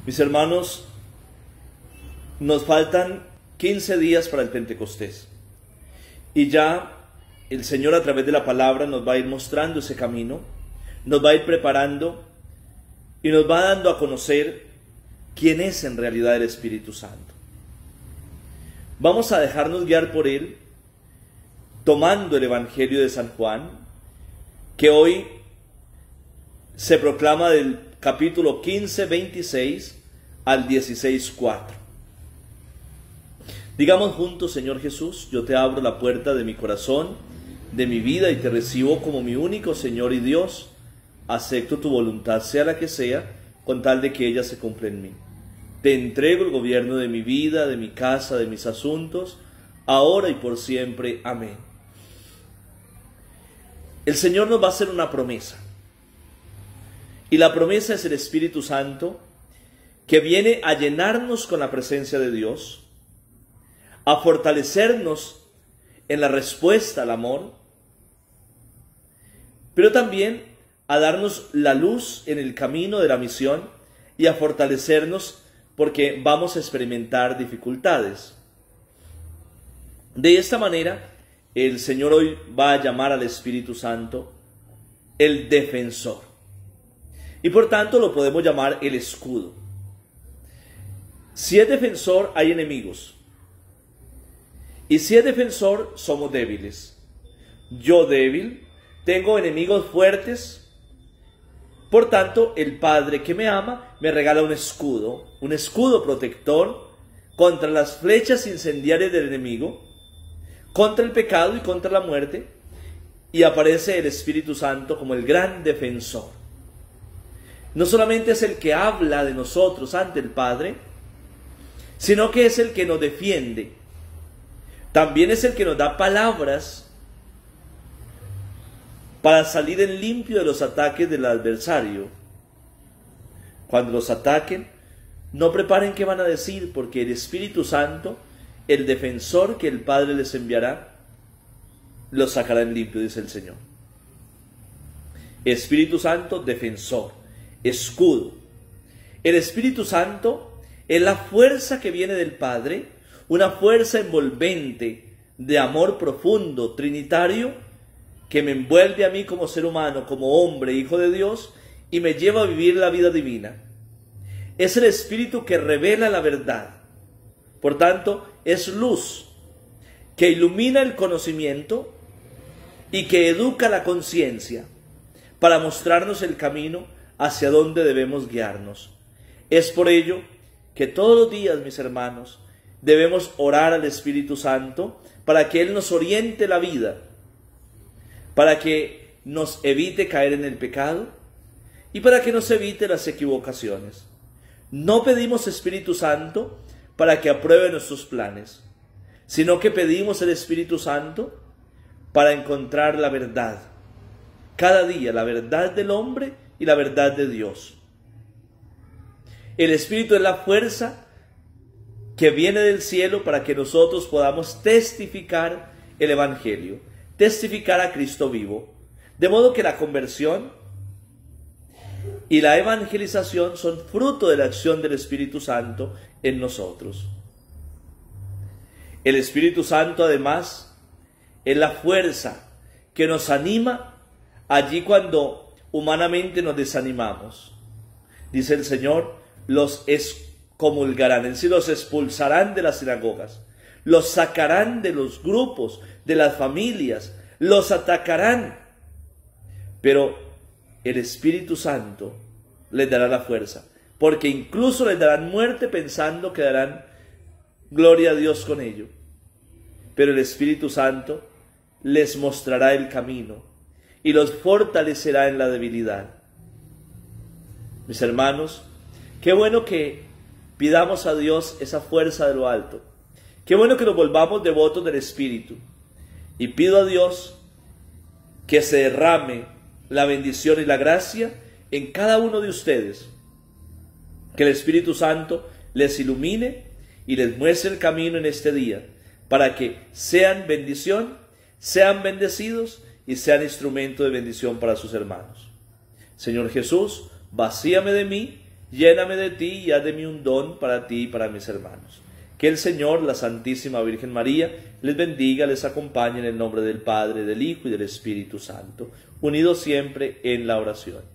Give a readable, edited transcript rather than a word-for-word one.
Mis hermanos, nos faltan 15 días para el Pentecostés. Y ya el Señor, a través de la palabra, nos va a ir mostrando ese camino, nos va a ir preparando y nos va dando a conocer quién es en realidad el Espíritu Santo. Vamos a dejarnos guiar por Él, tomando el Evangelio de San Juan, que hoy se proclama del capítulo 15, 26 al 16, 4. Digamos juntos: Señor Jesús, yo te abro la puerta de mi corazón, de mi vida, y te recibo como mi único Señor y Dios. Acepto tu voluntad, sea la que sea, con tal de que ella se cumpla en mí. Te entrego el gobierno de mi vida, de mi casa, de mis asuntos, ahora y por siempre. Amén. El Señor nos va a hacer una promesa. Y la promesa es el Espíritu Santo, que viene a llenarnos con la presencia de Dios, a fortalecernos en la respuesta al amor, pero también a darnos la luz en el camino de la misión y a fortalecernos porque vamos a experimentar dificultades. De esta manera, el Señor hoy va a llamar al Espíritu Santo el defensor. Y por tanto lo podemos llamar el escudo. Si es defensor, hay enemigos. Y si es defensor, somos débiles. Yo débil, tengo enemigos fuertes. Por tanto, el Padre que me ama me regala un escudo protector contra las flechas incendiarias del enemigo, contra el pecado y contra la muerte. Y aparece el Espíritu Santo como el gran defensor. No solamente es el que habla de nosotros ante el Padre, sino que es el que nos defiende. También es el que nos da palabras para salir en limpio de los ataques del adversario. Cuando los ataquen, no preparen qué van a decir, porque el Espíritu Santo, el defensor que el Padre les enviará, los sacará en limpio, dice el Señor. Espíritu Santo, defensor, escudo. El Espíritu Santo es la fuerza que viene del Padre, una fuerza envolvente de amor profundo, trinitario, que me envuelve a mí como ser humano, como hombre, hijo de Dios, y me lleva a vivir la vida divina. Es el Espíritu que revela la verdad. Por tanto, es luz que ilumina el conocimiento y que educa la conciencia para mostrarnos el camino hacia donde debemos guiarnos. Es por ello que todos los días, mis hermanos, debemos orar al Espíritu Santo para que Él nos oriente la vida, para que nos evite caer en el pecado y para que nos evite las equivocaciones. No pedimos Espíritu Santo para que apruebe nuestros planes, sino que pedimos el Espíritu Santo para encontrar la verdad. Cada día la verdad del hombre y la verdad de Dios. El Espíritu es la fuerza que viene del cielo para que nosotros podamos testificar el Evangelio, testificar a Cristo vivo. De modo que la conversión y la evangelización son fruto de la acción del Espíritu Santo en nosotros. El Espíritu Santo, además, es la fuerza que nos anima allí cuando humanamente nos desanimamos. Dice el Señor: los excomulgarán, es decir, los expulsarán de las sinagogas, los sacarán de los grupos, de las familias, los atacarán. Pero el Espíritu Santo les dará la fuerza, porque incluso les darán muerte pensando que darán gloria a Dios con ello. Pero el Espíritu Santo les mostrará el camino y los fortalecerá en la debilidad. Mis hermanos, qué bueno que pidamos a Dios esa fuerza de lo alto. Qué bueno que nos volvamos devotos del Espíritu. Y pido a Dios que se derrame la bendición y la gracia en cada uno de ustedes. Que el Espíritu Santo les ilumine y les muestre el camino en este día, para que sean bendición, sean bendecidos y sean instrumento de bendición para sus hermanos. Señor Jesús, vacíame de mí, Lléname de ti y haz de mí un don para ti y para mis hermanos. Que el Señor, la Santísima Virgen María, les bendiga, les acompañe en el nombre del Padre, del Hijo y del Espíritu Santo, unidos siempre en la oración.